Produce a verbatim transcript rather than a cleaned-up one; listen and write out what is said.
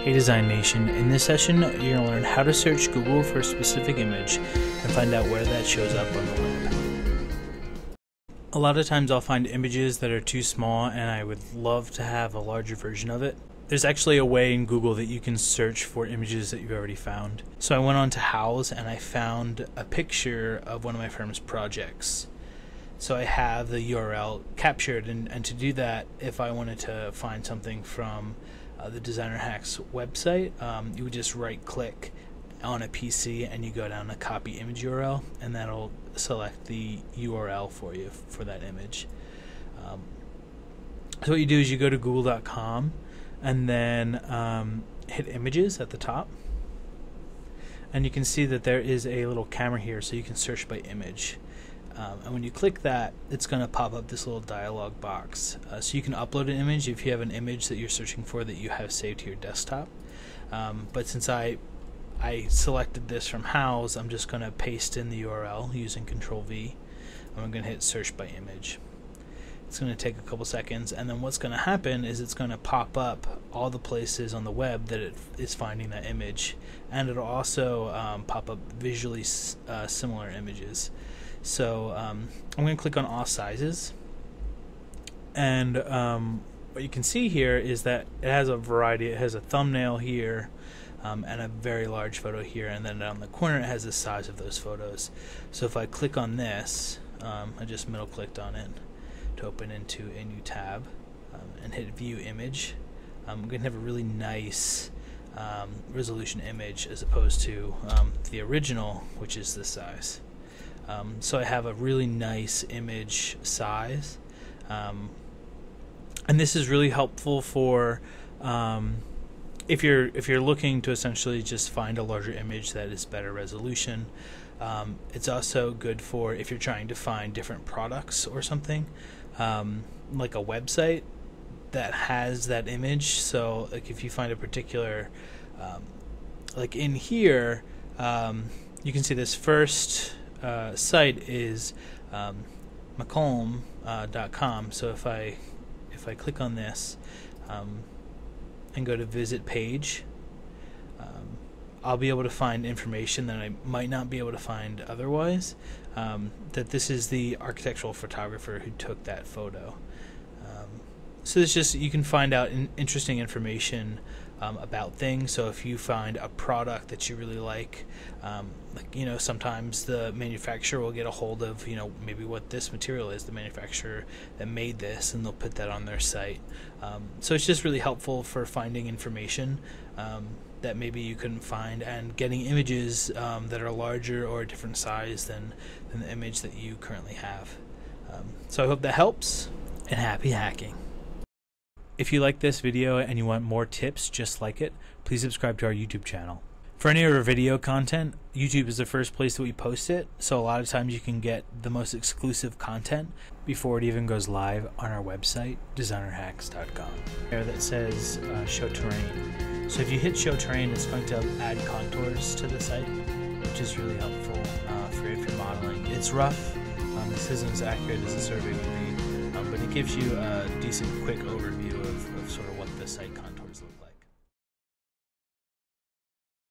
Hey Design Nation, in this session you're going to learn how to search Google for a specific image and find out where that shows up on the web. A lot of times I'll find images that are too small and I would love to have a larger version of it. There's actually a way in Google that you can search for images that you've already found. So I went on to Houzz and I found a picture of one of my firm's projects. So I have the U R L captured, and, and to do that, if I wanted to find something from uh, the Designer Hacks website, um, you would just right click on a P C and you go down to copy image U R L, and that'll select the U R L for you for that image. Um, so what you do is you go to google dot com and then um, hit images at the top, and you can see that there is a little camera here so you can search by image. Um, and when you click that, it's going to pop up this little dialog box. Uh, so you can upload an image if you have an image that you're searching for that you have saved to your desktop. Um, but since I I selected this from Houzz, I'm just going to paste in the U R L using control V. And I'm going to hit search by image. It's going to take a couple seconds, and then what's going to happen is it's going to pop up all the places on the web that it is finding that image, and it'll also um, pop up visually uh, similar images. So um, I'm going to click on all sizes, and um, what you can see here is that it has a variety. It has a thumbnail here um, and a very large photo here, and then down the corner it has the size of those photos. So if I click on this, um, I just middle clicked on it to open into a new tab um, and hit view image. I'm going to have a really nice um, resolution image as opposed to um, the original, which is this size. Um, so I have a really nice image size, um, and this is really helpful for um, if you're if you're looking to essentially just find a larger image that is better resolution. Um, it's also good for if you're trying to find different products or something, um, like a website that has that image. So like if you find a particular, um, like in here, um, you can see this first Uh, site is um, macomb dot com. So if I if I click on this um, and go to visit page, um, I'll be able to find information that I might not be able to find otherwise. Um, that this is the architectural photographer who took that photo. Um, so it's just you can find out in interesting information Um, about things. So if you find a product that you really like, um, like you know, sometimes the manufacturer will get a hold of you know maybe what this material is, the manufacturer that made this, and they'll put that on their site. Um, so it's just really helpful for finding information um, that maybe you couldn't find, and getting images um, that are larger or a different size than than the image that you currently have. Um, so I hope that helps, and happy hacking. If you like this video and you want more tips just like it, please subscribe to our YouTube channel. For any of our video content, YouTube is the first place that we post it, so a lot of times you can get the most exclusive content before it even goes live on our website, designer hacks dot com. There that says uh, show terrain. So if you hit show terrain, it's going to add contours to the site, which is really helpful uh, for if you're modeling. It's rough. Um, this isn't as accurate as a survey would be, um, but it gives you a decent quick overview of, of sort of what the site contours look like.